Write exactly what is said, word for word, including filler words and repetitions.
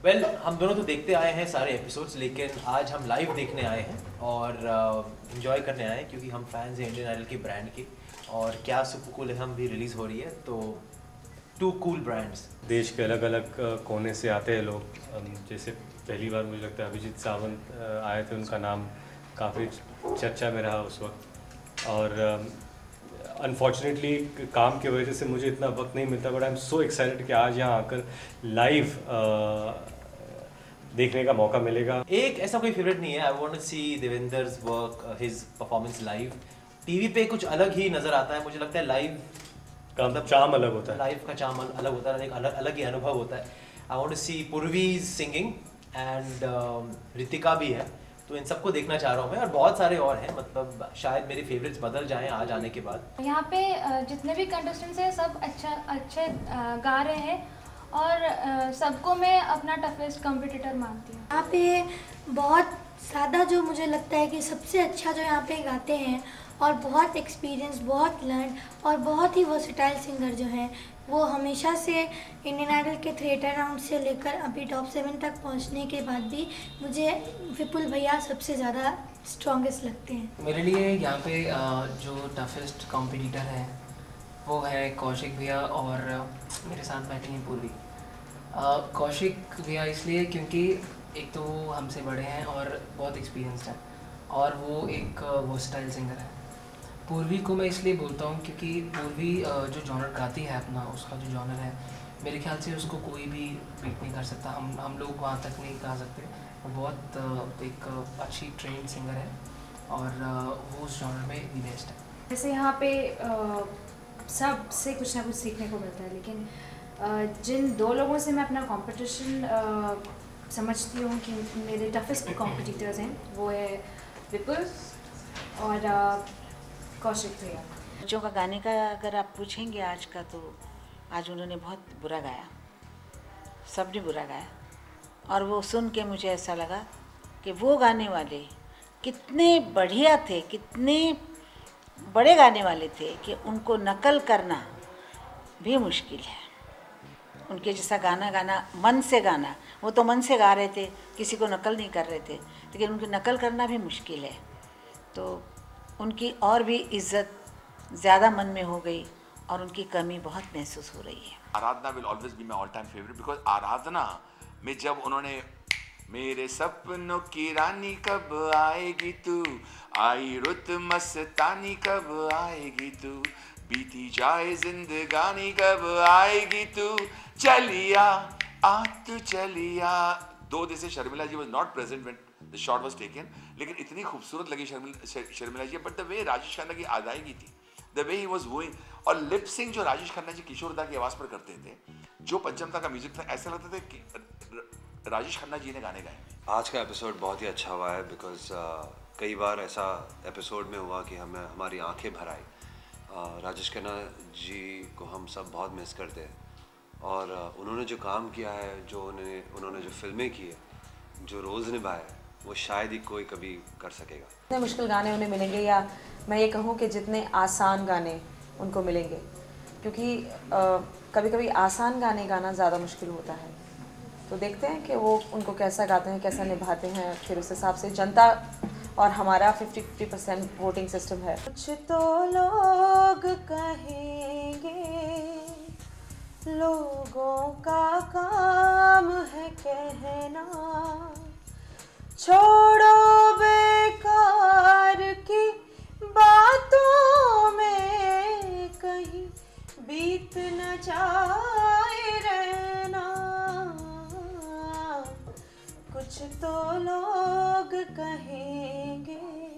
Well well, हम दोनों तो देखते आए हैं सारे एपिसोड्स, लेकिन आज हम लाइव देखने आए हैं और इन्जॉय uh, करने आए हैं क्योंकि हम फैंस हैं इंडियन आइडल के ब्रांड के। और क्या सुपर कूल हम भी रिलीज़ हो रही है, तो टू कूल ब्रांड्स। देश के अलग अलग कोने से आते हैं लोग। जैसे पहली बार मुझे लगता है अभिजीत सावंत आए थे, उनका नाम काफ़ी चर्चा में रहा उस वक्त। और अनफॉर्चुनेटली काम की वजह से मुझे इतना वक्त नहीं मिलता, but I am so excited कि आज यहाँ आकर लाइव देखने का मौका मिलेगा। एक ऐसा कोई फेवरेट नहीं है। I want to see Devendra's work, his performance live. TV पे कुछ अलग ही नज़र आता है, मुझे लगता है लाइव का मतलब चाम अलग होता है, लाइव का चाम अलग होता है, एक अलग अलग ही अनुभव होता है। आई वांट टू सी पूर्वी सिंगिंग एंड रितिका भी है, तो इन सबको देखना चाह रहा हूँ मैं। और बहुत सारे और हैं, मतलब शायद मेरे फेवरेट्स बदल जाएं आज आने के बाद। यहाँ पे जितने भी कंटेस्टेंट्स हैं सब अच्छा अच्छे गा रहे हैं और सबको मैं अपना टफेस्ट कॉम्पिटिटर मानती हूँ। यहाँ पे बहुत ज़्यादा जो मुझे लगता है कि सबसे अच्छा जो यहाँ पे गाते हैं और बहुत एक्सपीरियंस, बहुत लर्न और बहुत ही वर्सेटाइल सिंगर जो हैं, वो हमेशा से इंडियन आइडल के थिएटर राउंड से लेकर अभी टॉप सेवन तक पहुंचने के बाद भी मुझे विपुल भैया सबसे ज़्यादा स्ट्रॉन्गेस्ट लगते हैं। मेरे लिए यहाँ पे जो टफेस्ट कॉम्पिटिटर है वो है कौशिक भैया और मेरे साथ बैठे हैं पूर्वी। कौशिक भैया इसलिए क्योंकि एक तो वो हमसे बड़े हैं और बहुत एक्सपीरियंस्ड हैं और वो एक वर्सटाइल सिंगर है। पूर्वी को मैं इसलिए बोलता हूँ क्योंकि पूर्वी जो जॉनर गाती है अपना, उसका जो जॉनर है, मेरे ख्याल से उसको कोई भी बीट नहीं कर सकता। हम हम लोग वहाँ तक नहीं गा सकते। वो बहुत एक अच्छी ट्रेंड सिंगर है और वो उस जॉनर में भी बेस्ट है। जैसे यहाँ पे सब से कुछ ना कुछ सीखने को मिलता है, लेकिन जिन दो लोगों से मैं अपना कंपटीशन समझती हूँ कि मेरे टफेस्ट कॉम्पिटिटर्स हैं, वो है विपुल और कौशिक भैया। बच्चों का गाने का अगर आप पूछेंगे आज का, तो आज उन्होंने बहुत बुरा गाया, सबने बुरा गाया। और वो सुन के मुझे ऐसा लगा कि वो गाने वाले कितने बढ़िया थे, कितने बड़े गाने वाले थे कि उनको नकल करना भी मुश्किल है। उनके जैसा गाना गाना, मन से गाना, वो तो मन से गा रहे थे, किसी को नकल नहीं कर रहे थे, लेकिन उनकी नकल करना भी मुश्किल है। तो उनकी और भी इज्जत ज़्यादा मन में हो गई और उनकी कमी बहुत महसूस हो रही है। Aradhana will always be my all time favourite, because Aradhana में जब उन्होंने मेरे सपनों की रानी कब आएगी तू, आई रुत मस्तानी कब आएगी तू, बीती जाए जिंदगानी कब आएगी तू, चलिया आ तू चलिया। दो दिन से Sharmila ji was not present when the shot was taken, लेकिन इतनी खूबसूरत लगी Sharmila Sharmila ji. But the way Rajesh Khanna की अदायगी थी, द वे ही वॉज वूइंग, और लिप सिंग जो राजेश खन्ना जी किशोर दा की आवाज़ पर करते थे, जो पंचमता का म्यूजिक था, ऐसा लगता था कि राजेश खन्ना जी ने गाने गाए। आज का एपिसोड बहुत ही अच्छा हुआ है, बिकॉज uh, कई बार ऐसा एपिसोड में हुआ कि हमें हमारी आंखें भर आई। uh, राजेश खन्ना जी को हम सब बहुत मिस करते हैं और uh, उन्होंने जो काम किया है, जो उन्होंने उन्होंने जो फिल्में की है, जो रोज़ निभाया है, वो शायद ही कोई कभी कर सकेगा। जितने मुश्किल गाने उन्हें मिलेंगे, या मैं ये कहूँ कि जितने आसान गाने उनको मिलेंगे, क्योंकि कभी कभी आसान गाने गाना ज़्यादा मुश्किल होता है। तो देखते हैं कि वो उनको कैसा गाते हैं, कैसा निभाते हैं, फिर उस हिसाब से जनता और हमारा fifty fifty percent voting system है। कुछ तो लोग कहेंगे, लोगों का काम है कहना, छोड़ो बेकार की बातों में कहीं बीत न जाए रहना। कुछ तो लोग कहेंगे,